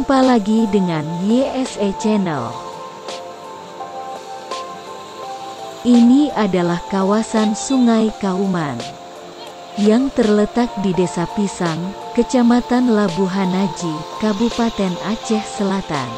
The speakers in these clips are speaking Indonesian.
Jumpa lagi dengan YSE Channel. Ini adalah kawasan Sungai Kauman yang terletak di Desa Pisang, Kecamatan Labuhanaji, Kabupaten Aceh Selatan.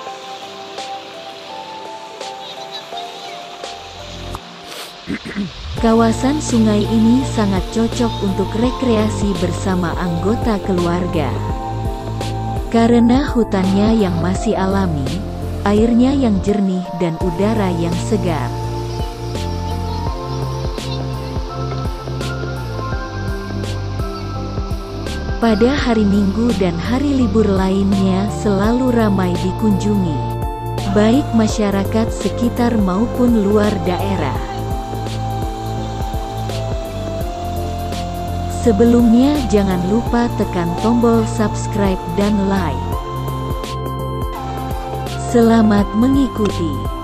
Kawasan sungai ini sangat cocok untuk rekreasi bersama anggota keluarga. Karena hutannya yang masih alami, airnya yang jernih dan udara yang segar. Pada hari Minggu dan hari libur lainnya selalu ramai dikunjungi, baik masyarakat sekitar maupun luar daerah. Sebelumnya jangan lupa tekan tombol subscribe dan like. Selamat mengikuti.